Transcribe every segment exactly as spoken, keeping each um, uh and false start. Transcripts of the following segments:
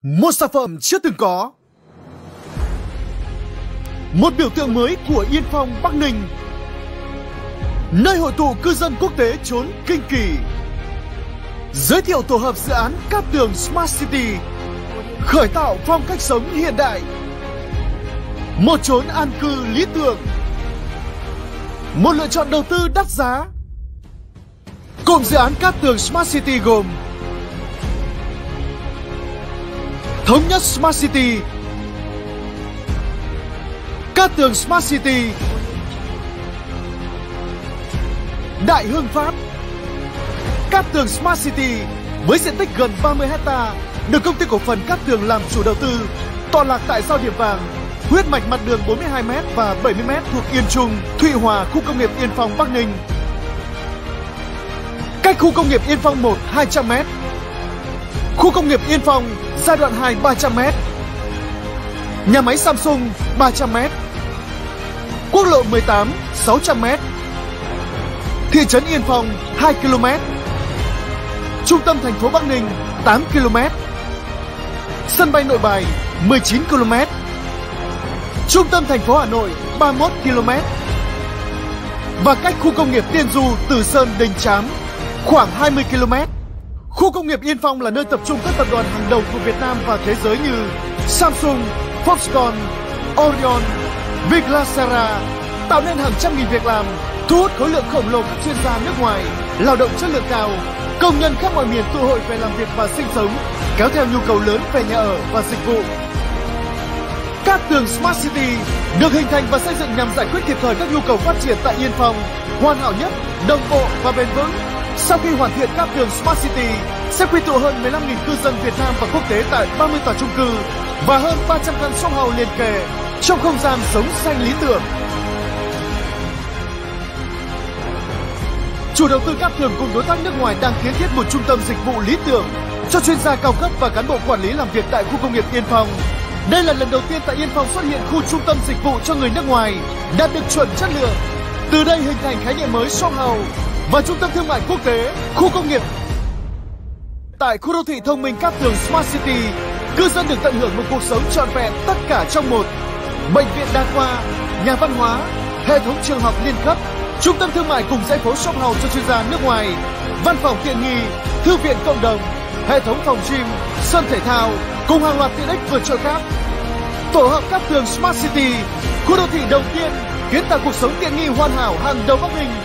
Một sản phẩm chưa từng có. Một biểu tượng mới của Yên Phong, Bắc Ninh. Nơi hội tụ cư dân quốc tế chốn kinh kỳ. Giới thiệu tổ hợp dự án Cát Tường Smart City, khởi tạo phong cách sống hiện đại. Một chốn an cư lý tưởng. Một lựa chọn đầu tư đắt giá. Cụm dự án Cát Tường Smart City gồm Thống Nhất Smart City, Cát Tường Smart City, Đại Hưng Phát. Cát Tường Smart City với diện tích gần ba mươi héc ta được công ty cổ phần Cát Tường làm chủ đầu tư, tọa lạc tại giao điểm vàng, huyết mạch mặt đường bốn mươi hai mét và bảy mươi mét thuộc Yên Trung, Thụy Hòa, khu công nghiệp Yên Phong, Bắc Ninh. Cách khu công nghiệp Yên Phong một hai trăm mét. Khu công nghiệp Yên Phong giai đoạn hai ba trăm mét. Nhà máy Samsung ba trăm mét. Quốc lộ mười tám sáu trăm mét. Thị trấn Yên Phong hai ki lô mét. Trung tâm thành phố Bắc Ninh tám ki lô mét. Sân bay Nội Bài mười chín ki lô mét. Trung tâm thành phố Hà Nội ba mươi mốt ki lô mét. Và cách khu công nghiệp Tiên Du, Từ Sơn, Đình Chám khoảng hai mươi ki lô mét. Khu công nghiệp Yên Phong là nơi tập trung các tập đoàn hàng đầu của Việt Nam và thế giới như Samsung, Foxconn, Orion, Viglasera, tạo nên hàng trăm nghìn việc làm, thu hút khối lượng khổng lồ các chuyên gia nước ngoài, lao động chất lượng cao, công nhân khắp mọi miền tụ hội về làm việc và sinh sống, kéo theo nhu cầu lớn về nhà ở và dịch vụ. Cát Tường Smart City được hình thành và xây dựng nhằm giải quyết kịp thời các nhu cầu phát triển tại Yên Phong, hoàn hảo nhất, đồng bộ và bền vững. Sau khi hoàn thiện Cát Tường Smart City sẽ quy tụ hơn mười lăm nghìn cư dân Việt Nam và quốc tế tại ba mươi tòa chung cư và hơn ba trăm căn shop house liền kề trong không gian sống xanh lý tưởng. Chủ đầu tư Cát Tường cùng đối tác nước ngoài đang kiến thiết một trung tâm dịch vụ lý tưởng cho chuyên gia cao cấp và cán bộ quản lý làm việc tại khu công nghiệp Yên Phong. Đây là lần đầu tiên tại Yên Phong xuất hiện khu trung tâm dịch vụ cho người nước ngoài đạt được chuẩn chất lượng. Từ đây hình thành khái niệm mới shop house và trung tâm thương mại quốc tế, khu công nghiệp. Tại khu đô thị thông minh Cát Tường Smart City, cư dân được tận hưởng một cuộc sống trọn vẹn tất cả trong một. Bệnh viện đa khoa, nhà văn hóa, hệ thống trường học liên cấp, trung tâm thương mại cùng dãy phố shop house cho chuyên gia nước ngoài, văn phòng tiện nghi, thư viện cộng đồng, hệ thống phòng gym, sân thể thao cùng hàng loạt tiện ích vượt trội khác. Tổ hợp Cát Tường Smart City, khu đô thị đầu tiên kiến tạo cuộc sống tiện nghi hoàn hảo hàng đầu Bắc Ninh.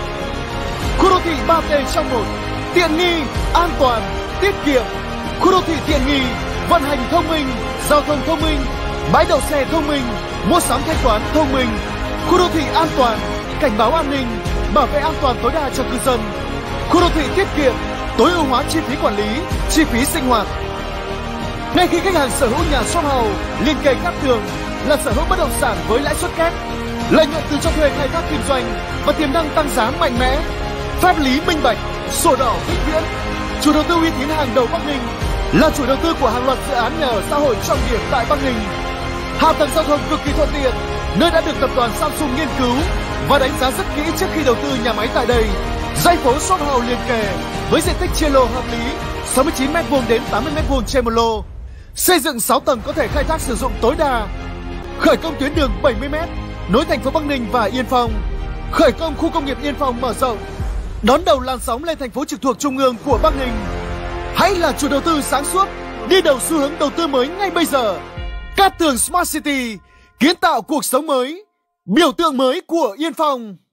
Khu đô thị ba T trong một, tiện nghi, an toàn, tiết kiệm. Khu đô thị tiện nghi, vận hành thông minh, giao thông thông minh, bãi đậu xe thông minh, mua sắm thanh toán thông minh. Khu đô thị an toàn, cảnh báo an ninh, bảo vệ an toàn tối đa cho cư dân. Khu đô thị tiết kiệm, tối ưu hóa chi phí quản lý, chi phí sinh hoạt. Ngay khi khách hàng sở hữu nhà shop house liền kề Cát Tường là sở hữu bất động sản với lãi suất kép, lợi nhuận từ cho thuê khai thác kinh doanh và tiềm năng tăng giá mạnh mẽ, pháp lý minh bạch, sổ đỏ vĩnh viễn. Chủ đầu tư uy tín hàng đầu Bắc Ninh, là chủ đầu tư của hàng loạt dự án nhà ở xã hội trọng điểm tại Bắc Ninh. Hạ tầng giao thông cực kỳ thuận tiện, nơi đã được tập đoàn Samsung nghiên cứu và đánh giá rất kỹ trước khi đầu tư nhà máy tại đây. Dãy phố shop house liền kề với diện tích chia lô hợp lý sáu mươi chín mét vuông đến tám mươi mét vuông trên một lô. Xây dựng sáu tầng có thể khai thác sử dụng tối đa. Khởi công tuyến đường bảy mươi mét nối thành phố Bắc Ninh và Yên Phong. Khởi công khu công nghiệp Yên Phong mở rộng, đón đầu làn sóng lên thành phố trực thuộc trung ương của Bắc Ninh. Hãy là chủ đầu tư sáng suốt, đi đầu xu hướng đầu tư mới ngay bây giờ. Cát Tường Smart City kiến tạo cuộc sống mới, biểu tượng mới của Yên Phong.